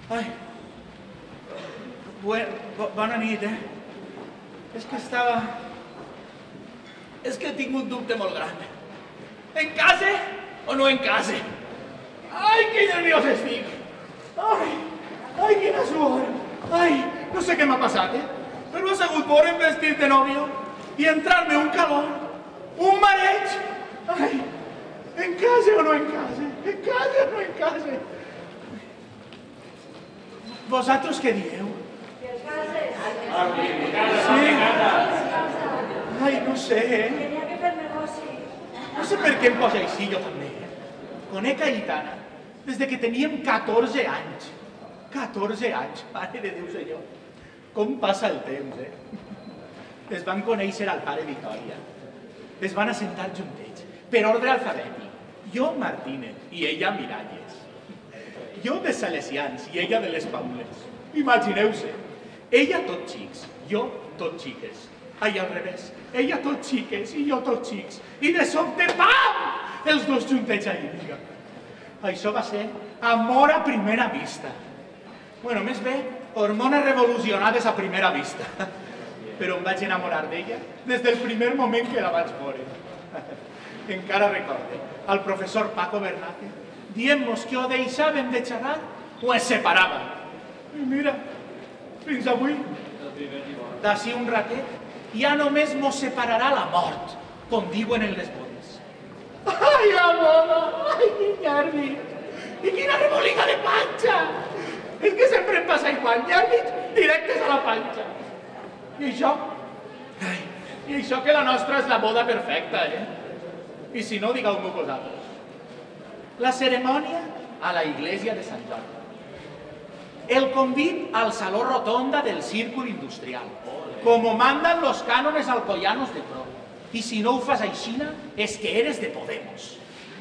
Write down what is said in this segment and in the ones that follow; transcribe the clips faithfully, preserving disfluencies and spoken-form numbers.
Ai, bona nit, eh? És que estava... És que tinc un dubte molt gran. En case o no en case? Ai, que nerviós estic! Ai, ai, quina suor! Ai, no sé què m'ha passat, eh? Però ha sigut veure'm vestit de nòvio i entrar-me un calor, un mareig! Ai, en case o no en case? En case o no en case? Vosaltres què dieu? Que el case... Sí? Ai, no sé, eh? Tenia que fer negoci. No sé per què em posa així, jo també. Conec a Aitana des de que teníem catorze anys. catorze anys, mare de Déu senyor. Com passa el temps, eh? Es van conèixer al pare Vitòria. Es van assentar juntets, per ordre alfabètic. Jo Martínez i ella Miralles. Jo de Salesians i ella de les Paules. Imagineu-se. Ella tot xics, jo tot xiques. Ai, al revés. Ella tot xiques i jo tot xics. I de sobte, pam! Els dos juntets ahí, vinga. Això va ser amor a primera vista. Bueno, més bé, hormones revolucionades a primera vista. Però em vaig enamorar d'ella des del primer moment que la vaig veure. Encara recorde al professor Paco Bernaque dient-nos que o deixàvem de xerrar o ens separàvem. I mira, fins avui, d'ací un ratet, ja només mos separarà la mort, com diuen en les bodes. Ai, la boda! Ai, quin nervis! I quina rebolica de panxa! És que sempre em passa igual, nervis directes a la panxa. I això? Ai, i això que la nostra és la boda perfecta, eh? I si no, digueu-m'ho vosaltres. La cerimònia a la iglesia de Sant Jordi. El convit al saló rotonda del Círculo Industrial, como mandan los cánones alcoyanos de pro. Y si no ho fas aixina, és que eres de Podemos.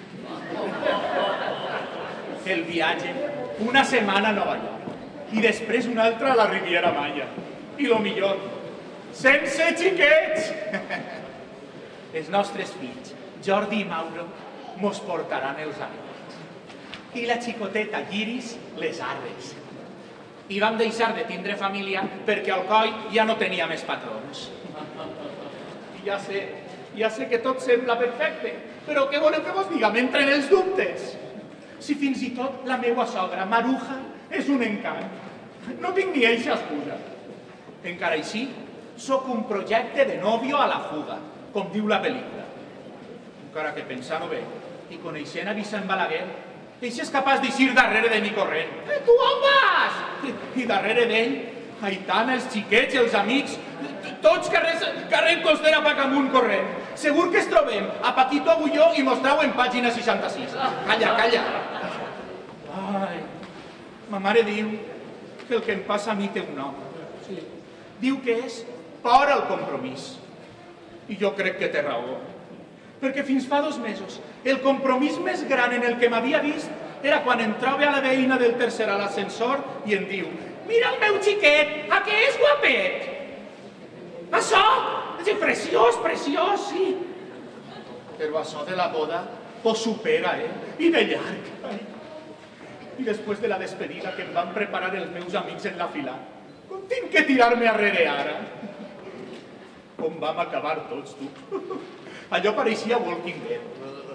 El viatge, una setmana a Nova York, i després una altra a la Riviera Maya. I lo millor, sense xiquets! Els nostres fills, Jordi i Mauro, mos portaran els avions. I la xicoteta Lliris, les arres. I vam deixar de tindre família perquè al coll ja no tenia més patrons. I ja sé, ja sé que tot sembla perfecte, però què voleu que vos diga? M'entren els dubtes. Si fins i tot la meua sogra, Maruja, és un encant. No tinc ni eixa excusa. Encara així, sóc un projecte de novio a la fuga, com diu la pel·lícula. Encara que pensant-ho bé, i coneixent a Vicent Balaguer, ell és capaç d'eixir darrere de mi corrent. Eh, tu on vas? I darrere d'ell, Aitana, els xiquets, els amics, tots carrent costera pa amunt corrent. Segur que es trobem a Paquito Agulló i mos trauen pàgina seixanta-sis. Calla, calla. Ai, ma mare diu que el que em passa a mi té un nom. Diu que és por al compromís. I jo crec que té raó. Perquè fins fa dos mesos el compromís més gran en el que m'havia vist era quan em trobe a la veïna del tercer a l'ascensor i em diu: mira el meu xiquet, a què és guapet? Això, és preciós, preciós, sí. Però això de la boda ho supera, eh? I de llarg. I després de la despedida que em van preparar els meus amics en la fila, com tinc que tirar-me arrere ara? Com vam acabar tots, tu? Allò pareixia Walking Dead.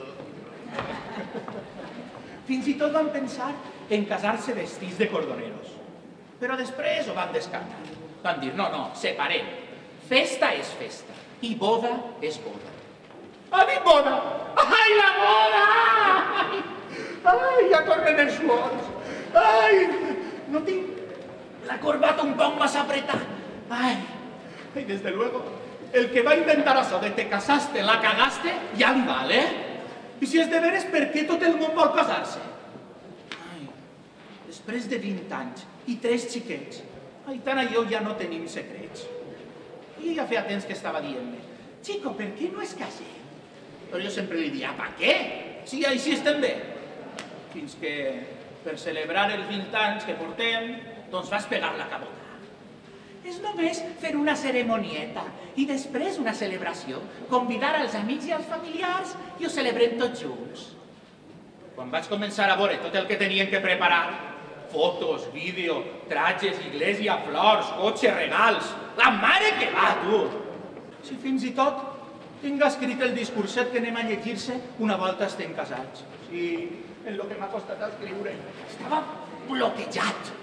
Fins i tot van pensar en casar-se vestits de cordoneros. Però després ho van descartar. Van dir, no, no, separem. Festa és festa i boda és boda. Ha dit boda! Ai, la boda! Ai, ai, ja corren els suors. Ai, no tinc la corbata un poc massa apretada. Ai, i des de luego, el que va inventar això de te casaste, la cagaste, ja li val, eh? I si és de veres, per què tot el món vol casar-se? Ai, després de vint anys i tres xiquets, Aitana i jo ja no tenim secrets. I ja feia temps que estava dient-me: Chico, per què no es casem? Però jo sempre li dia: pa què? Si així estem bé. Fins que, per celebrar els vint anys que portem, doncs vas pegar la cabota. És només fer una ceremonieta i després una celebració, convidar els amics i els familiars i ho celebrem tots junts. Quan vaig començar a veure tot el que tenien que preparar, Fotos, vídeo, trajes, iglesia, flors, cotxe, regals... La mare que va, tu! Si fins i tot tinc escrit el discurset que anem a llegir-se una volta estem casats. Sí, en lo que m'ha costat escriure. Estava bloquejat.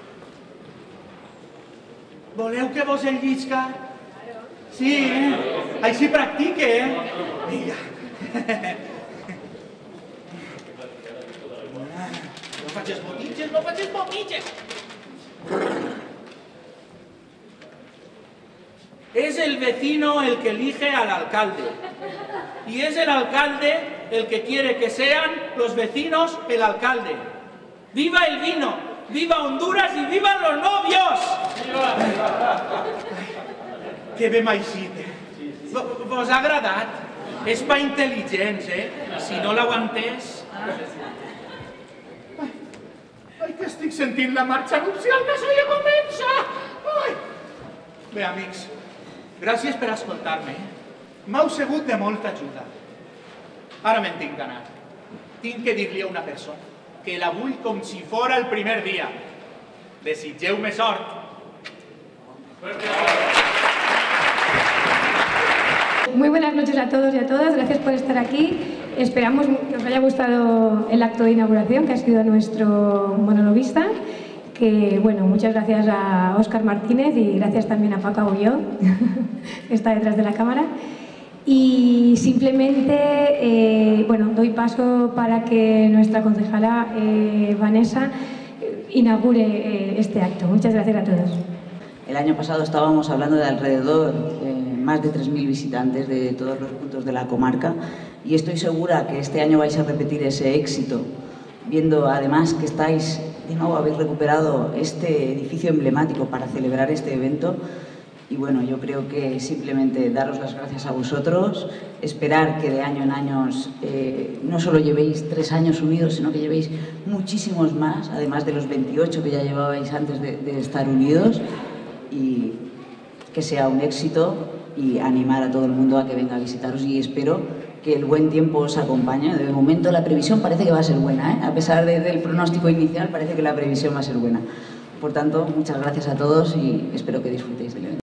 Voleu que vos el llisca? Sí, eh? Així practique, eh? Vinga. No facis botitxes, no facis botitxes! Es el vecino el que elige al alcalde. Y es el alcalde el que quiere que sean los vecinos el alcalde. ¡Viva el vino! ¡Viva Honduras y vivan los novios! Que bé m'aixit. Vos ha agradat? És pa intel·ligents, eh? Si no l'heu entès... Ai, que estic sentint la marxa nupcial que això ja comença! Ai! Bé, amics, gràcies per escoltar-me. M'heu sigut de molta ajuda. Ara me'n tinc d'anar. Tinc que dir-li a una persona que la vull com si fora el primer dia. Desitgeu-me sort. Muy buenas noches a todos y a todas, gracias por estar aquí. Esperamos que os haya gustado el acto de inauguración, que ha sido nuestro monologuista. Que, bueno, muchas gracias a Óscar Martínez y gracias también a Paco Agulló, que está detrás de la cámara. Y simplemente, eh, bueno, doy paso para que nuestra concejala eh, Vanessa inaugure eh, este acto. Muchas gracias a todos. El año pasado estábamos hablando de alrededor eh, más de tres mil visitantes de todos los puntos de la comarca y estoy segura que este año vais a repetir ese éxito, viendo además que estáis, de nuevo habéis recuperado este edificio emblemático para celebrar este evento. Y bueno, yo creo que simplemente daros las gracias a vosotros, esperar que de año en año eh, no solo llevéis tres años unidos, sino que llevéis muchísimos más, además de los veintiocho que ya llevabais antes de, de estar unidos, y que sea un éxito y animar a todo el mundo a que venga a visitaros, y espero que el buen tiempo os acompañe. De momento la previsión parece que va a ser buena, ¿eh? A pesar de, del pronóstico inicial, parece que la previsión va a ser buena. Por tanto, muchas gracias a todos y espero que disfrutéis del evento.